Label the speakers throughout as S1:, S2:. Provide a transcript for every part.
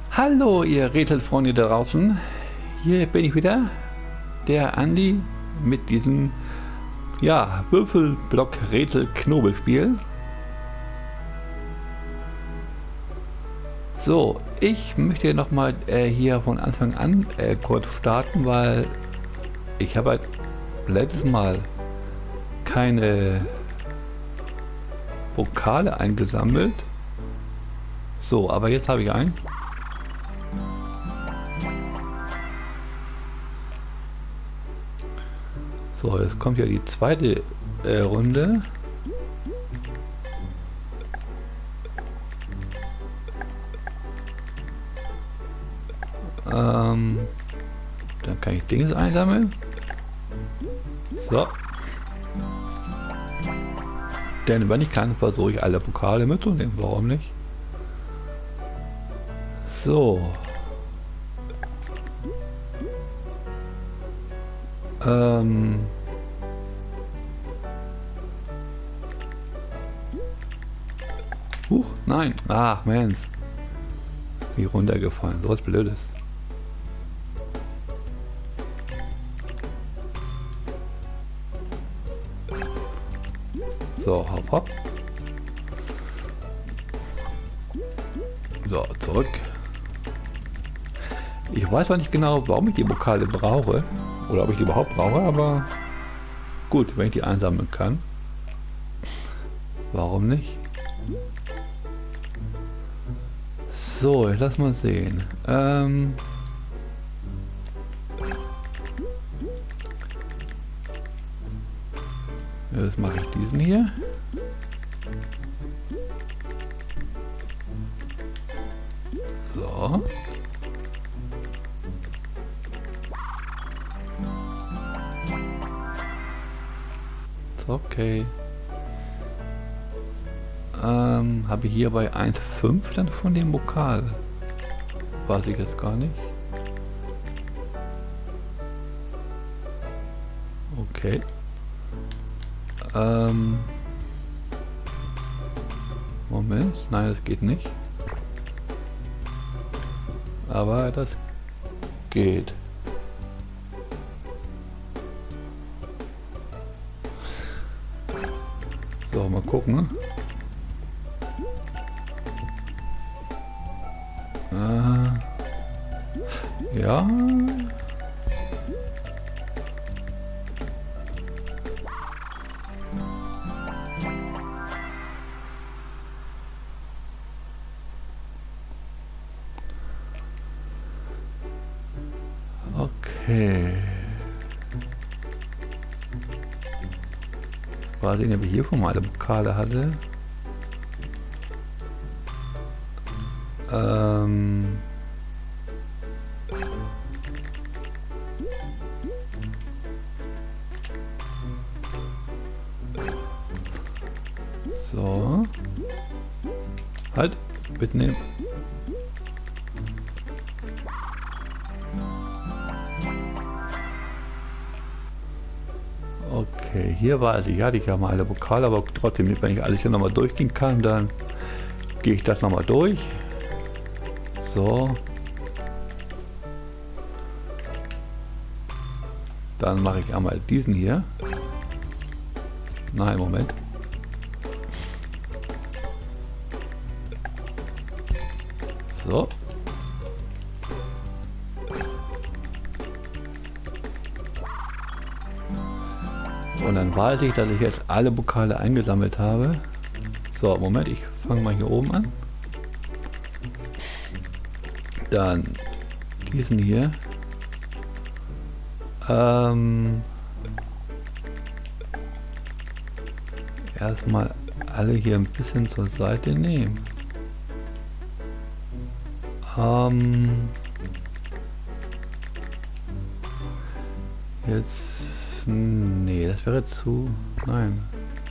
S1: Hallo ihr Rätselfreunde da draußen, hier bin ich wieder, der Andi mit diesem Würfelblock-Rätsel-Knobelspiel. So, ich möchte nochmal hier von Anfang an kurz starten, weil ich habe halt letztes Mal keine Pokale eingesammelt. So, aber jetzt habe ich einen. So, jetzt kommt ja die zweite Runde. Dann kann ich Dinge einsammeln. So. Denn wenn ich kann, versuche ich alle Pokale mitzunehmen. Warum nicht? So. Nein. Ach, Mensch. Wie runtergefallen. So was Blödes. So, hopp, hopp. So, zurück. Ich weiß zwar nicht genau, warum ich die Pokale brauche. Oder ob ich die überhaupt brauche, aber gut, wenn ich die einsammeln kann. Warum nicht? So, jetzt lass mal sehen. Jetzt mache ich diesen hier. So. Okay. Habe ich hier bei 1,5 dann schon den Pokal? Weiß ich jetzt gar nicht. Okay. Moment, nein, das geht nicht. Aber das geht. So, mal gucken. Ja. Okay. War sehen, ob ich hier schon mal alle Pokale hatte. So. Halt, mitnehmen. Okay, hier weiß ich, hatte ich ja mal alle Pokale, aber trotzdem, wenn ich alles hier nochmal durchgehen kann, dann gehe ich das nochmal durch. So. Dann mache ich einmal diesen hier. Nein, Moment. So. Und dann weiß ich, dass ich jetzt alle Pokale eingesammelt habe. So, Moment, ich fange mal hier oben an. Dann diesen hier. Erstmal alle hier ein bisschen zur Seite nehmen. Jetzt, nee, das wäre zu, nein.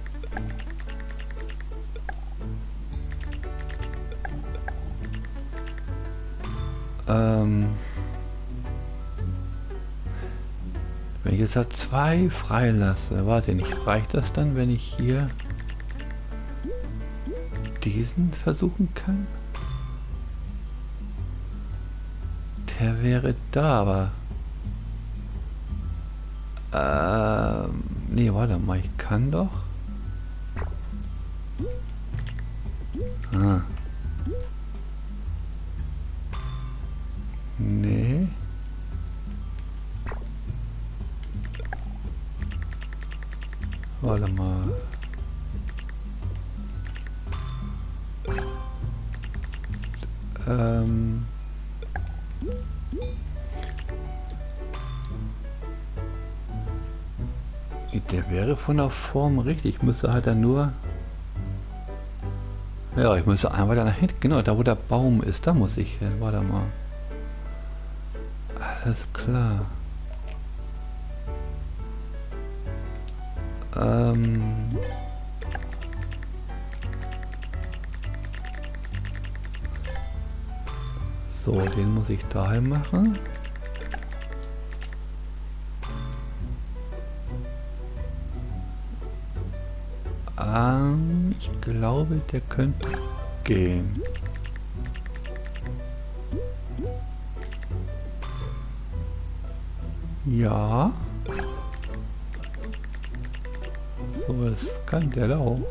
S1: Wenn ich jetzt da 2 freilasse, warte nicht, reicht das dann, wenn ich hier diesen versuchen kann? Der wäre da, aber... nee, warte mal, ich kann doch... Ah. Nee. Warte mal. Der wäre von der Form richtig. Ich müsste halt dann nur... Ja, ich müsste einfach da nach hinten. Genau, da wo der Baum ist, da muss ich hin. Warte mal. Alles klar. So, den muss ich dahin machen. Ich glaube, der könnte gehen. Ja. So, was kann der da auch?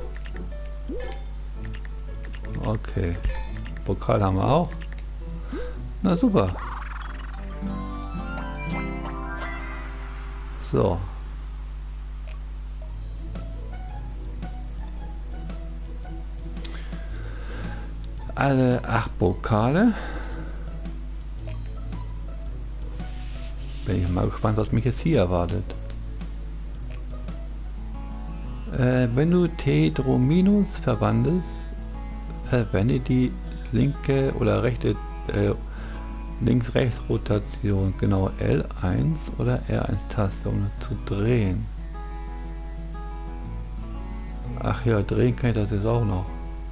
S1: Okay. Pokal haben wir auch. Na super. So. Alle 8 Pokale. Bin ich mal gespannt, was mich jetzt hier erwartet. Wenn du T-Minus verwandelst, verwende die linke oder rechte Links-Rechts-Rotation, genau L1 oder R1-Taste, um zu drehen. Ach ja, drehen kann ich das jetzt auch noch.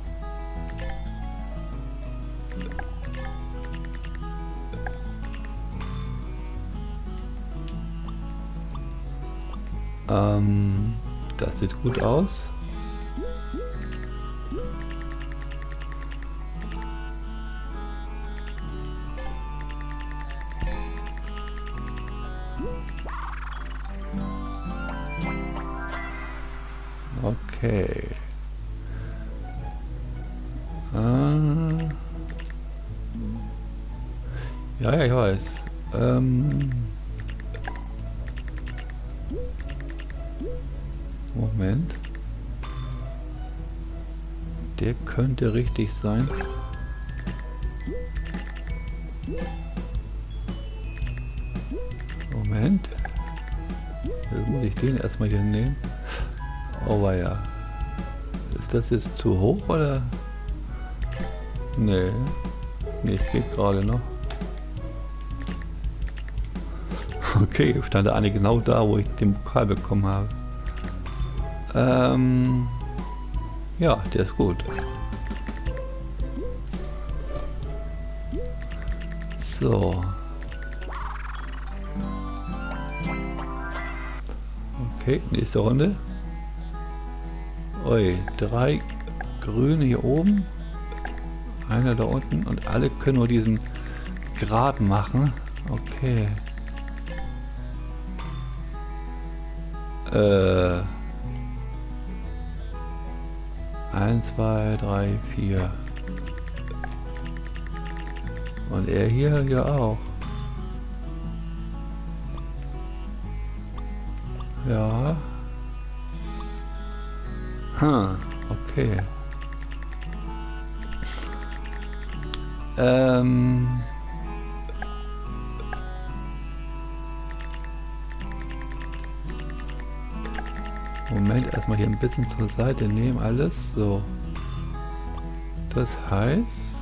S1: Das sieht gut aus. Okay. Ja, ich weiß. Moment. Der könnte richtig sein. Moment. Jetzt muss ich den erstmal hier nehmen. Oh ja. Ist das jetzt zu hoch oder? Nee. Nee, es geht gerade noch. Okay, stand der eine genau da, wo ich den Pokal bekommen habe. Ja, der ist gut. So. Okay, nächste Runde. Ui, 3 Grüne hier oben. Einer da unten und alle können nur diesen Grad machen. Okay. 1, 2, 3, 4. Und er hier ja auch. Ja. Okay. Moment, erstmal hier ein bisschen zur Seite nehmen, alles so. Das heißt,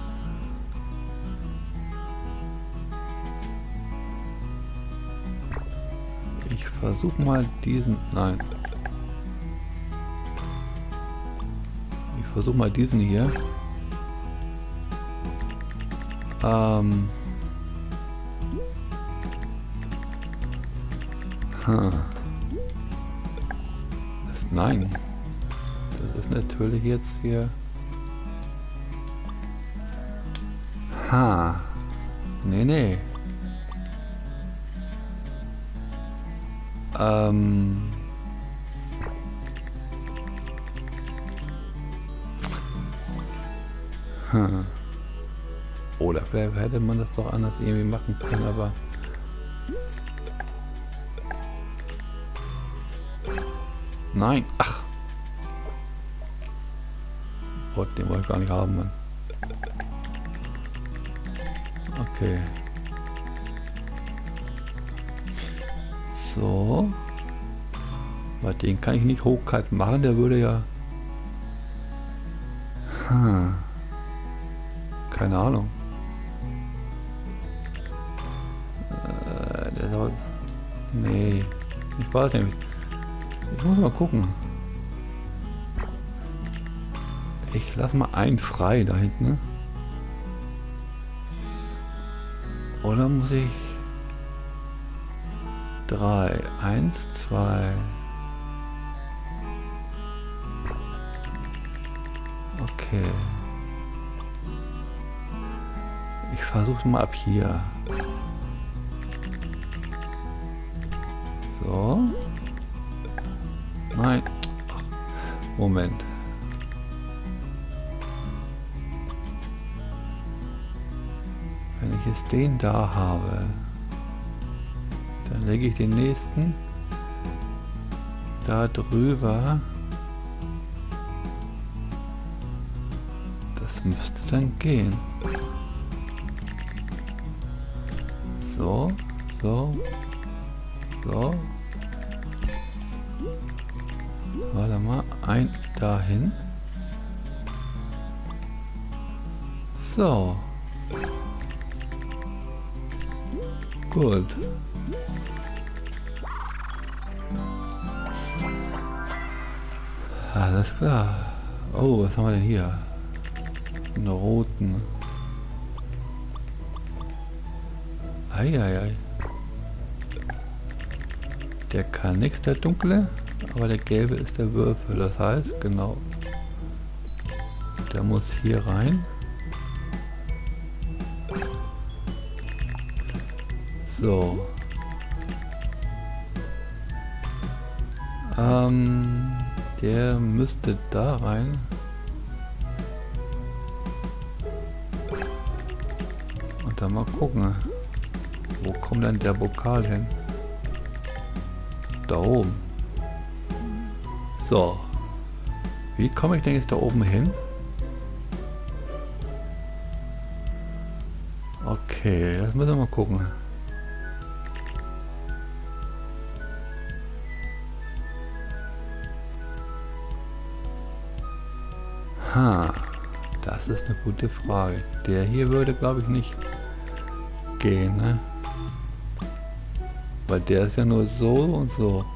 S1: ich versuche mal diesen, nein. Ich versuche mal diesen hier. Nein, das ist natürlich jetzt hier. Nee. Ähm... Hm. Oder vielleicht hätte man das doch anders irgendwie machen können, aber... Nein! Ach! Gott, den wollte ich gar nicht haben, Mann. Okay. So. Weil den kann ich nicht hochkalt machen, der würde ja... Hm. Keine Ahnung. Der soll... Nee. Ich weiß nicht. Ich muss mal gucken. Ich lasse mal einen frei da hinten. Ne? Oder muss ich... 3, 1, 2... Okay. Ich versuche mal ab hier. So. Nein. Ach, Moment. Wenn ich jetzt den da habe, dann lege ich den nächsten da drüber. Das müsste dann gehen. So, so, so. Warte mal, ein dahin. So. Gut. Alles klar. Oh, was haben wir denn hier? Einen roten. Eieiei. Der kann nichts, der dunkle, aber der gelbe ist der Würfel. Das heißt, genau, der muss hier rein. So. Der müsste da rein. Und dann mal gucken. Wo kommt denn der Pokal hin? Da oben. So. Wie komme ich denn jetzt da oben hin? Okay, das müssen wir mal gucken. Das ist eine gute Frage. Der hier würde, glaube ich, nicht gehen, ne? Weil der ist ja nur so und so.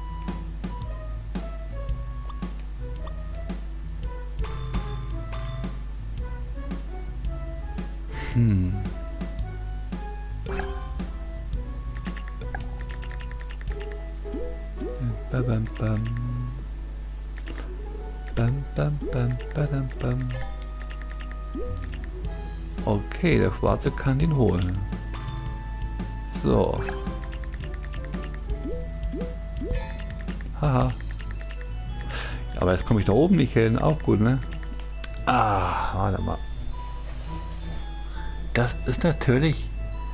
S1: Bam, bam, bam. Bam, bam, bam, bam, bam. Okay, der Schwarze kann den holen. So. Haha. Aber jetzt komme ich da oben nicht hin. Auch gut, ne? Ah, warte mal. Das ist natürlich...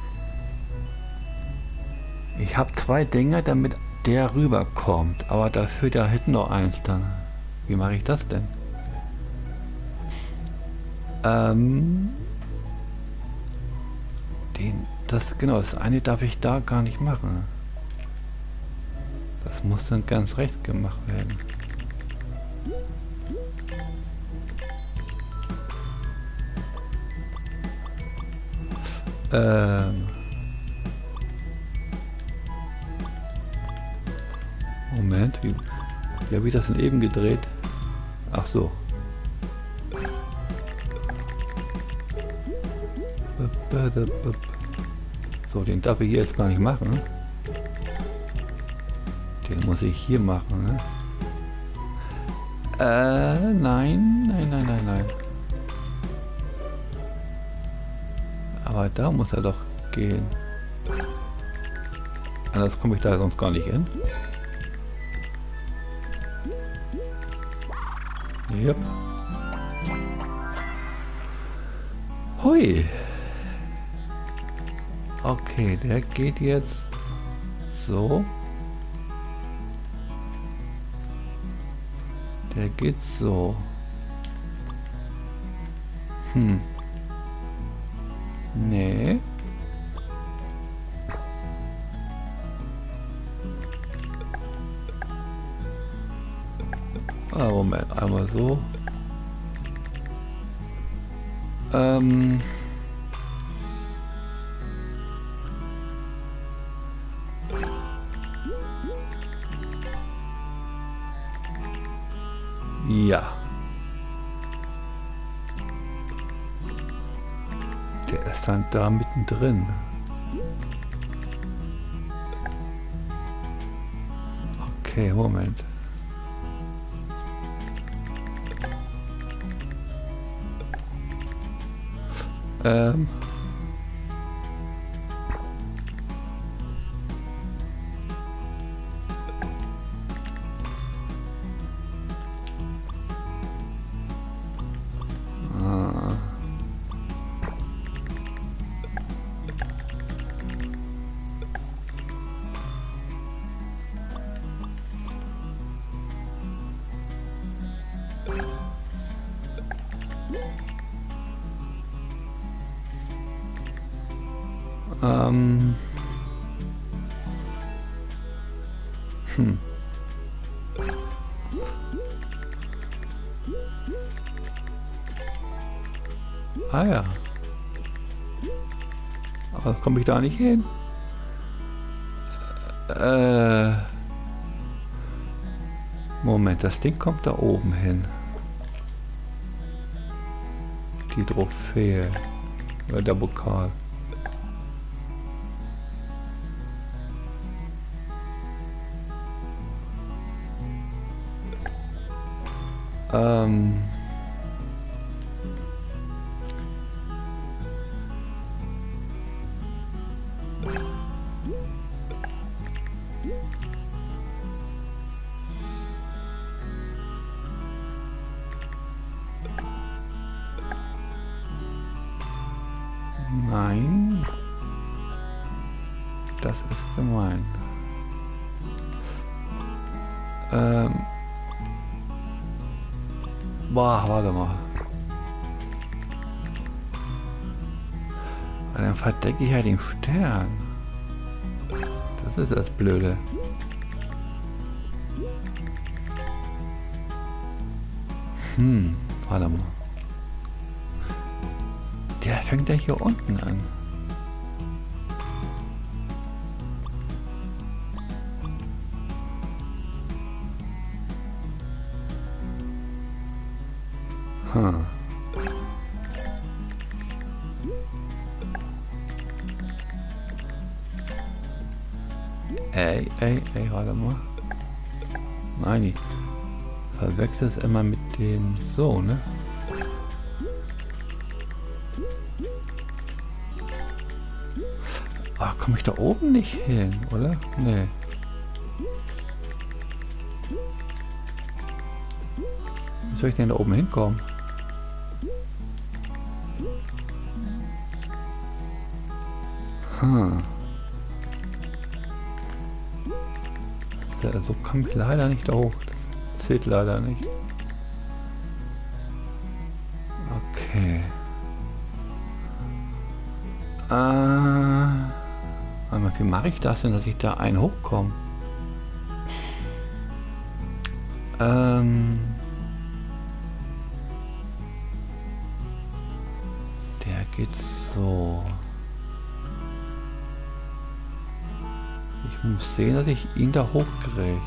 S1: Ich habe zwei Dinger, damit der rüberkommt. Aber dafür da hinten noch eins dann. Wie mache ich das denn? Genau, das eine darf ich da gar nicht machen. Das muss dann ganz rechts gemacht werden. Moment, wie habe ich das denn eben gedreht? Ach so. So, den darf ich hier jetzt gar nicht machen. Den muss ich hier machen, ne? Nein. Aber da muss er doch gehen. Anders komme ich da sonst gar nicht hin. Jupp. Hui. Okay, der geht jetzt so. Der geht so. Nee. Ah, Moment, einmal so. Ja. Der ist dann da mittendrin. Okay, Moment. Ah ja. Aber komme ich da nicht hin? Moment, das Ding kommt da oben hin. Die Trophäe. Oder der Pokal. Nein. Das ist gemein. Boah, warte mal. Dann verdecke ich ja den Stern. Das ist das Blöde. Warte mal. Der fängt ja hier unten an. Ey, warte mal. Nein, ich verwechsel es immer mit dem so, ne? Ah, komme ich da oben nicht hin, oder? Nee. Wie soll ich denn da oben hinkommen? So komme ich leider nicht da hoch. Das zählt leider nicht. Okay. Wie mache ich das denn, dass ich da einen hochkomme? Der geht so. Ich muss sehen, dass ich ihn da hochkriege.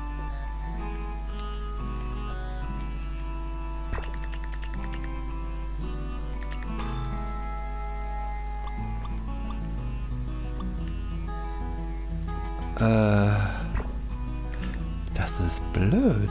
S1: Das ist blöd.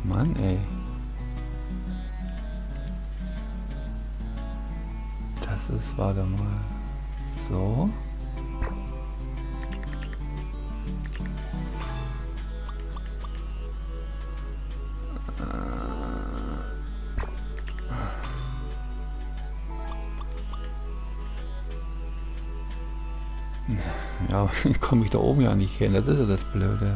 S1: Mann, ey. Das ist, warte mal. So. Ja, komme ich da oben ja nicht hin. Das ist ja das Blöde.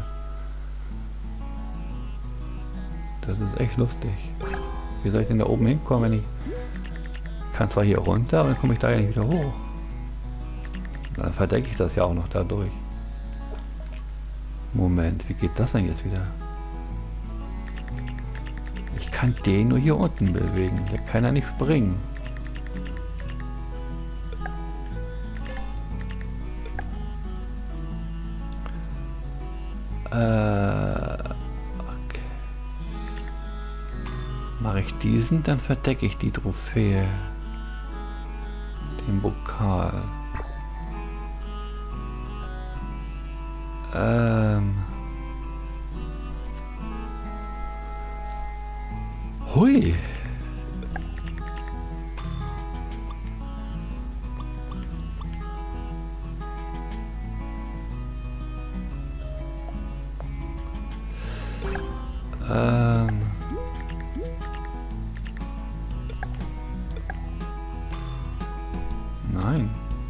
S1: Das ist echt lustig. Wie soll ich denn da oben hinkommen, wenn ich... kann zwar hier runter, aber dann komme ich da ja nicht wieder hoch. Dann verdecke ich das ja auch noch dadurch. Moment, wie geht das denn jetzt wieder? Ich kann den nur hier unten bewegen. Der kann ja nicht springen. Okay. Mache ich diesen, dann verdecke ich die Trophäe. Den Pokal. Hui. Nein.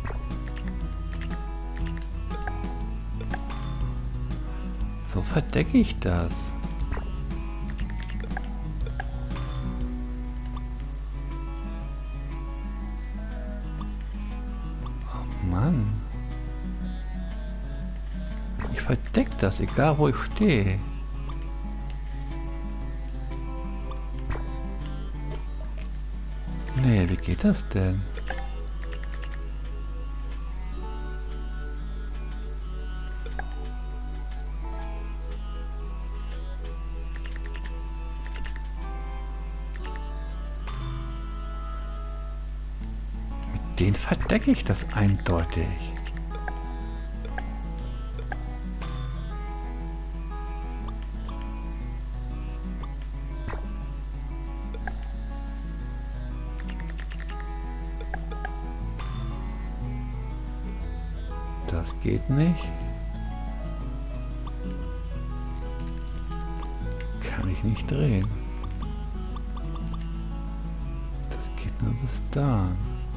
S1: So verdecke ich das. Oh Mann. Ich verdecke das, egal wo ich stehe. Nee, wie geht das denn? Mit denen verdecke ich das eindeutig. Das geht nicht. Kann ich nicht drehen. Das geht nur bis da.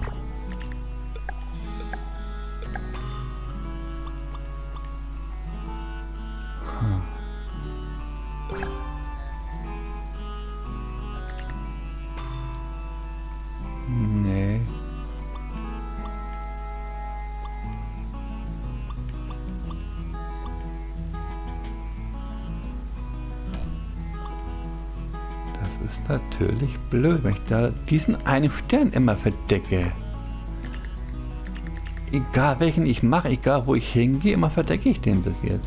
S1: Nee. Das ist natürlich blöd, wenn ich da diesen einen Stern immer verdecke. Egal welchen ich mache, egal wo ich hingehe, immer verdecke ich den bis jetzt.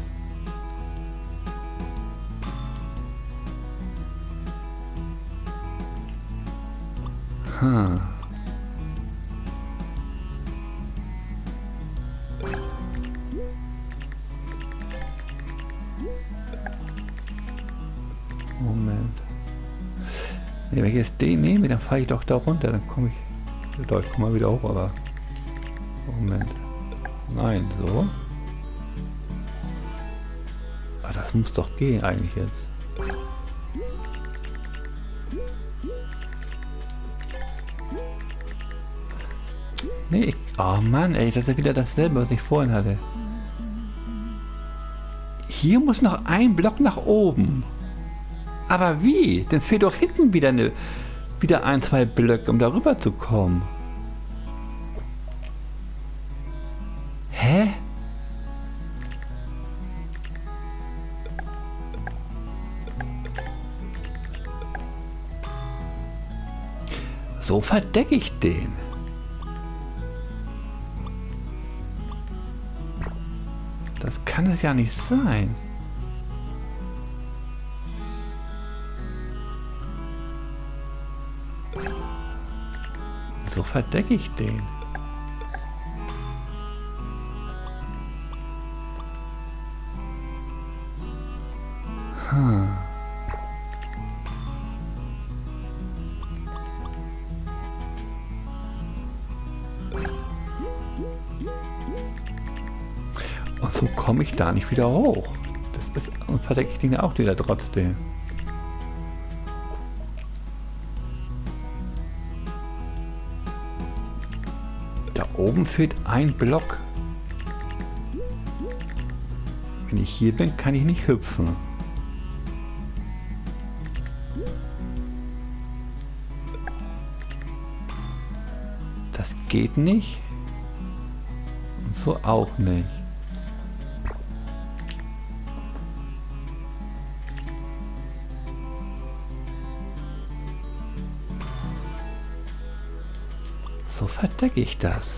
S1: Moment. Nee, wenn ich jetzt den nehme, dann fahre ich doch da runter, dann komme ich... Doch, ich komme mal wieder hoch, aber... Moment. Nein, so. Aber das muss doch gehen eigentlich jetzt. Nee, oh Mann, ey, das ist ja wieder dasselbe, was ich vorhin hatte. Hier muss noch ein Block nach oben. Aber wie? Dann fehlt doch hinten wieder ein, zwei Blöcke, um darüber zu kommen. Hä? So verdecke ich den. Das kann es ja nicht sein. So verdecke ich den. So komme ich da nicht wieder hoch. Das ist, und verdecke ich den auch wieder trotzdem. Da oben fehlt ein Block. Wenn ich hier bin, kann ich nicht hüpfen. Das geht nicht. Und so auch nicht. So verdecke ich das.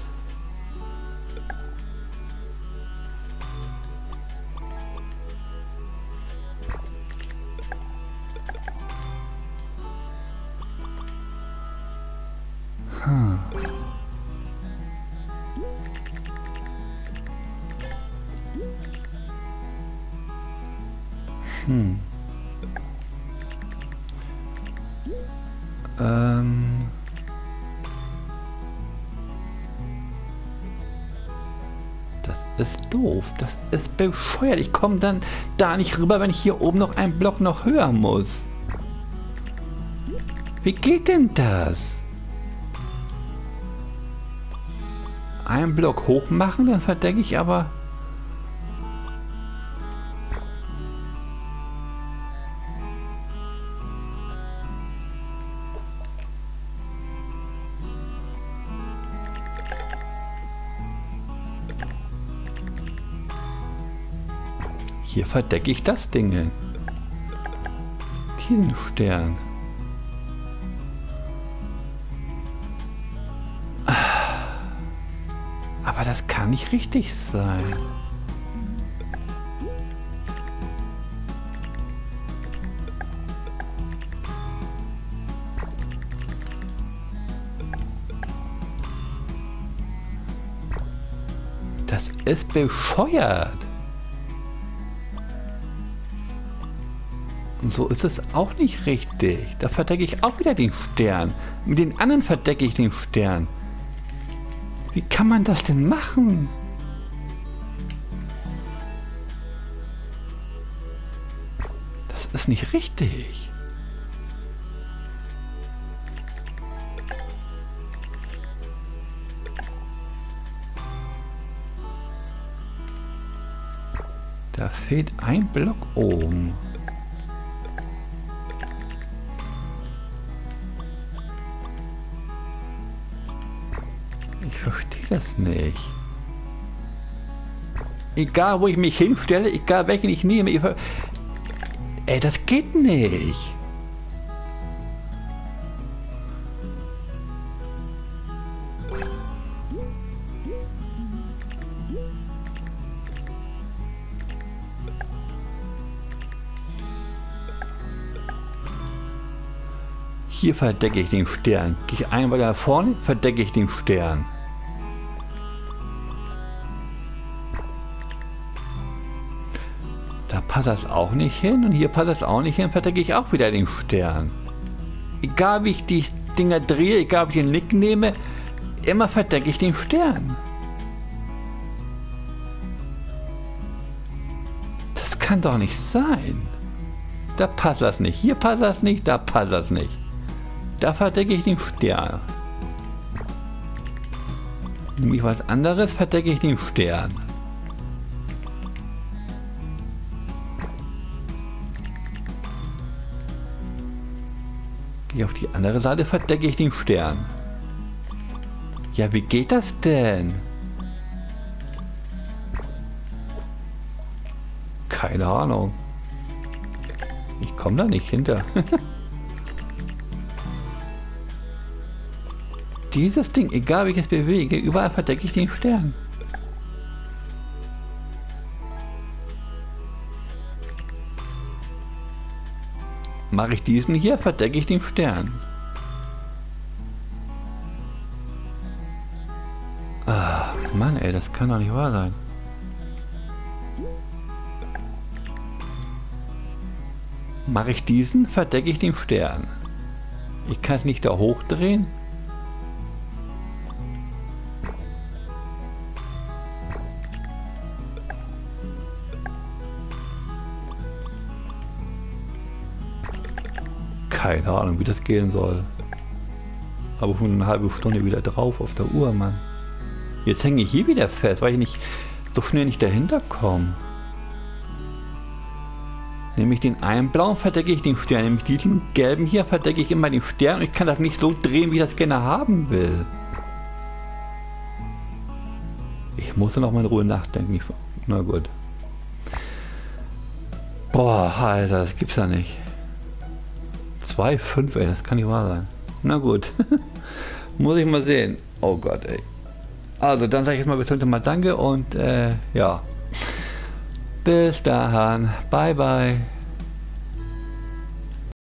S1: Das ist doof. Das ist bescheuert. Ich komme dann da nicht rüber, wenn ich hier oben noch einen Block noch höher muss. Wie geht denn das? Einen Block hoch machen, dann verdecke ich aber... Hier verdecke ich das Ding. Diesen Stern. Aber das kann nicht richtig sein. Das ist bescheuert. Und so ist es auch nicht richtig. Da verdecke ich auch wieder den Stern. Mit den anderen verdecke ich den Stern. Wie kann man das denn machen? Das ist nicht richtig. Da fehlt ein Block oben. Ich verstehe das nicht. Egal wo ich mich hinstelle, egal welchen ich nehme, ey, das geht nicht. Hier verdecke ich den Stern. Gehe ich einmal nach vorne, verdecke ich den Stern. Da passt das auch nicht hin und hier passt das auch nicht hin, verdecke ich auch wieder den Stern. Egal wie ich die Dinger drehe, egal ob ich den Nick nehme, immer verdecke ich den Stern. Das kann doch nicht sein. Da passt das nicht, hier passt das nicht, da passt das nicht. Da verdecke ich den Stern. Nehme ich was anderes, verdecke ich den Stern. Gehe auf die andere Seite, verdecke ich den Stern. Ja, wie geht das denn? Keine Ahnung. Ich komme da nicht hinter. Dieses Ding, egal wie ich es bewege, überall verdecke ich den Stern. Mache ich diesen hier, verdecke ich den Stern. Ah, Mann, ey, das kann doch nicht wahr sein. Mache ich diesen, verdecke ich den Stern. Ich kann es nicht da hochdrehen. Keine Ahnung, wie das gehen soll. Aber schon eine halbe Stunde wieder drauf auf der Uhr, Mann. Jetzt hänge ich hier wieder fest, weil ich nicht so schnell nicht dahinter komme. Nämlich den einen blauen verdecke ich den Stern, nämlich diesen gelben hier verdecke ich immer den Stern und ich kann das nicht so drehen, wie ich das gerne haben will. Ich muss noch mal in Ruhe nachdenken. Na gut. Boah, Alter, das gibt's ja nicht. 2,5, ey, das kann nicht wahr sein. Na gut. Muss ich mal sehen. Oh Gott, ey. Also, dann sage ich jetzt mal bis heute mal Danke und ja. Bis dahin. Bye, bye.